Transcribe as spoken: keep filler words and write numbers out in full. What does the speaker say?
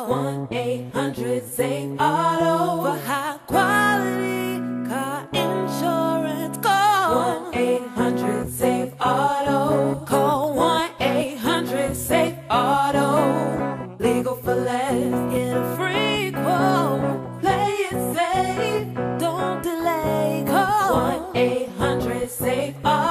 one eight hundred save auto. For high quality car insurance, call one eight hundred save auto. Call one eight hundred save auto. Legal for less, Get a free quote. play it safe. Don't delay. Call one eight hundred save auto.